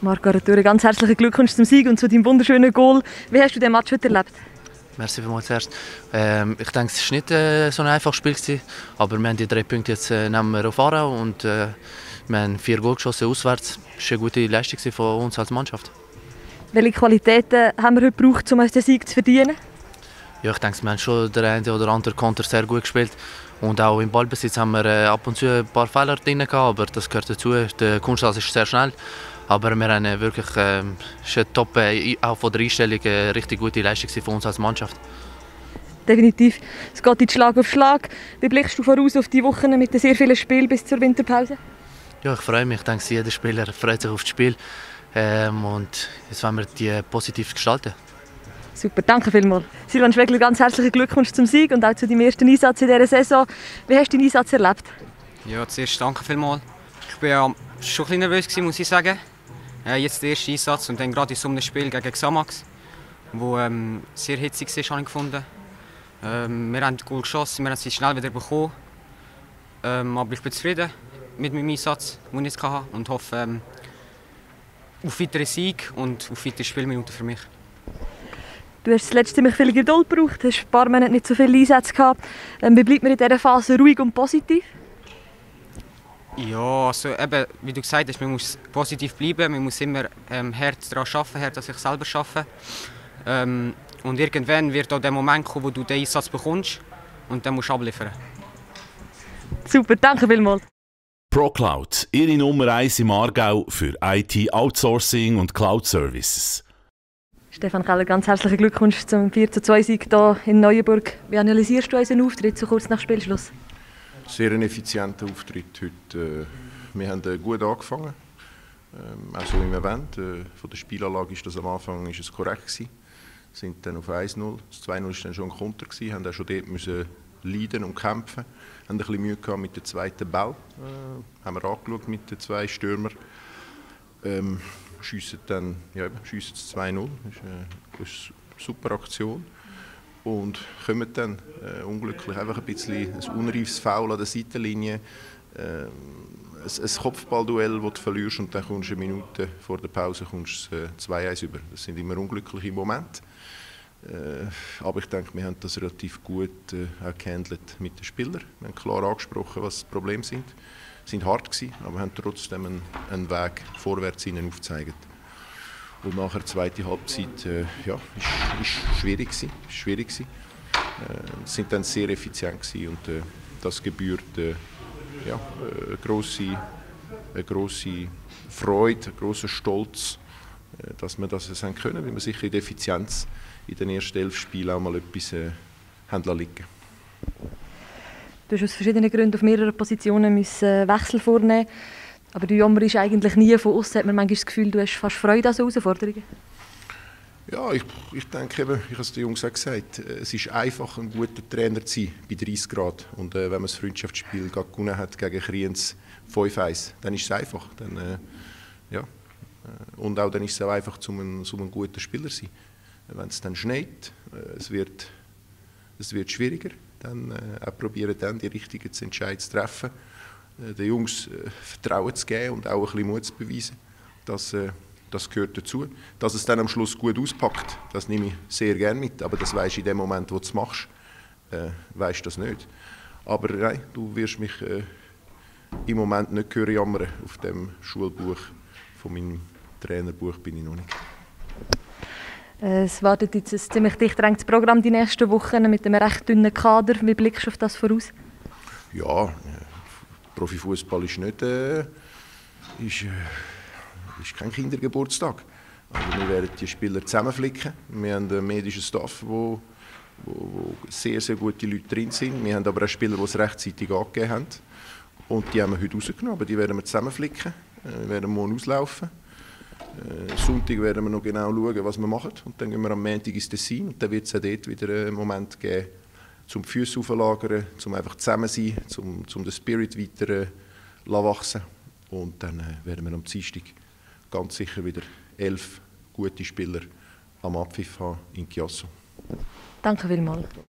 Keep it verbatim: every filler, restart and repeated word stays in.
Marco Arturi, ganz herzlichen Glückwunsch zum Sieg und zu deinem wunderschönen Goal. Wie hast du den Match heute erlebt? Merci vielmals zuerst. Ähm, ich denke, es war nicht äh, so ein einfaches Spiel gewesen, aber wir haben die drei Punkte jetzt äh, nehmen wir auf Aarau und äh, wir haben vier Goal geschossen auswärts. Das war eine gute Leistung von uns als Mannschaft. Welche Qualitäten haben wir heute gebraucht, um uns den Sieg zu verdienen? Ja, ich denke, wir haben schon den einen oder anderen Konter sehr gut gespielt. Und auch im Ballbesitz haben wir äh, ab und zu ein paar Fehler drin gehabt, aber das gehört dazu. Der Kunststraße ist sehr schnell. Aber wir haben wirklich äh, ist eine top, äh, auch von der Einstellung eine richtig gute Leistung von uns als Mannschaft. Definitiv. Es geht jetzt Schlag auf Schlag. Wie blickst du voraus auf die Wochen mit sehr vielen Spielen bis zur Winterpause? Ja, ich freue mich. Ich denke, jeder Spieler freut sich auf das Spiel. Ähm, und jetzt wollen wir die positiv gestalten. Super, danke vielmals. Silvan Schwegler, ganz herzlichen Glückwunsch zum Sieg und auch zu deinem ersten Einsatz in dieser Saison. Wie hast du deinen Einsatz erlebt? Ja, zuerst danke vielmals. Ich war ja schon ein bisschen nervös, muss ich sagen. Äh, jetzt der erste Einsatz und dann gerade in so einem Spiel gegen Xamax, wo ähm, sehr hitzig war, habe ich gefunden. Ähm, wir haben das Goal geschossen, wir haben es schnell wieder bekommen. Ähm, aber ich bin zufrieden mit meinem Einsatz, den ich jetzt hatte, und hoffe ähm, auf weitere Sieg und auf weitere Spielminuten für mich. Du hast zuletzt ziemlich viel Geduld gebraucht, hast ein paar Monate nicht so viele Einsätze gehabt. Ähm, wie bleibt man in dieser Phase ruhig und positiv? Ja, also eben, wie du gesagt hast, man muss positiv bleiben, man muss immer ähm, hart daran arbeiten, hart an sich selber arbeiten. Ähm, und irgendwann wird auch der Moment kommen, wo du den Einsatz bekommst und dann musst du abliefern. Super, danke vielmals. ProCloud, Ihre Nummer eins im Aargau für I T-Outsourcing und Cloud-Services. Stefan Keller, ganz herzlichen Glückwunsch zum vier zu zwei Sieg hier in Neuenburg. Wie analysierst du unseren Auftritt so kurz nach Spielschluss? Sehr ein effizienter Auftritt heute. Wir haben gut angefangen, auch so im Event. Von der Spielanlage ist das am Anfang ist es korrekt gewesen. Wir sind dann auf eins null. Das zwei null war dann schon ein Konter gewesen, haben auch schon dort müssen leiden und kämpfen. Haben ein bisschen Mühe gehabt mit dem zweiten Ball. Äh, haben wir angeschaut mit den zwei Stürmern. Ähm, schiessen dann ja, schiessen das zwei null. Das ist eine, das ist eine super Aktion. Und kommen dann äh, unglücklich einfach ein bisschen ein unreifes Foul an der Seitenlinie. Äh, ein, ein Kopfballduell, das du verlierst und dann kommst du eine Minute vor der Pause kommst äh, zwei eins über. Das sind immer unglückliche Momente. Äh, aber ich denke, wir haben das relativ gut äh, auch gehandelt mit den Spielern. Wir haben klar angesprochen, was die Probleme sind. Sie waren hart gewesen, aber haben trotzdem einen, einen Weg vorwärts ihnen aufgezeigt. Und nachher die zweite Halbzeit äh, ja, ist, ist schwierig gewesen, ist schwierig gewesen. Äh, sind dann sehr effizient gewesen und äh, das gebührt äh, ja, eine grosse, eine grosse Freude, einen grossen Stolz, äh, dass wir das haben können, weil wir sicher in der Effizienz in den ersten elf Spielen auch mal etwas äh, haben liegen. Du hast aus verschiedenen Gründen auf mehreren Positionen müssen Wechsel vornehmen. Aber du jammerst eigentlich nie von außen. Hat man manchmal das Gefühl, du hast fast Freude an so Herausforderungen? Ja, ich, ich denke eben, ich habe es den Jungs auch gesagt, es ist einfach, ein guter Trainer zu sein bei dreißig Grad. Und äh, wenn man das Freundschaftsspiel gewonnen hat gegen Kriens fünf eins, dann ist es einfach. Dann, äh, ja. Und auch dann ist es auch einfach, um ein, um ein guter Spieler zu sein. Wenn es dann schneit, äh, es, wird, es wird schwieriger, dann äh, auch probieren dann die richtigen Entscheidungen zu treffen. Den Jungs äh, Vertrauen zu geben und auch ein bisschen Mut zu beweisen. Das, äh, das gehört dazu. Dass es dann am Schluss gut auspackt, das nehme ich sehr gerne mit. Aber das weisst du in dem Moment, wo du es machst, äh, weisst du das nicht. Aber nein, du wirst mich äh, im Moment nicht hören jammern. Auf dem Schulbuch von meinem Trainerbuch bin ich noch nicht. Es wartet jetzt ein ziemlich dicht gedrängtes Programm die nächsten Wochen mit einem recht dünnen Kader. Wie blickst du auf das voraus? Ja, Profifußball ist nicht äh, ist, äh, ist kein Kindergeburtstag. Also wir werden die Spieler zusammenflicken. Wir haben einen medischen Staff, wo, wo, wo sehr, sehr gute Leute drin sind. Wir haben aber auch Spieler, die es rechtzeitig angegeben haben. Und die haben wir heute rausgenommen. Die werden wir zusammenflicken. Wir werden morgen auslaufen. Äh, Sonntag werden wir noch genau schauen, was wir machen. Und dann gehen wir am Montag ins Tessin. Und dann wird es auch dort wieder einen Moment geben, zum die Füße auflagern, zum einfach zusammen sein, zum, zum den Spirit weiter äh, wachsen. Und dann äh, werden wir am Dienstag ganz sicher wieder elf gute Spieler am Abpfiff haben in Chiasso. Danke vielmals.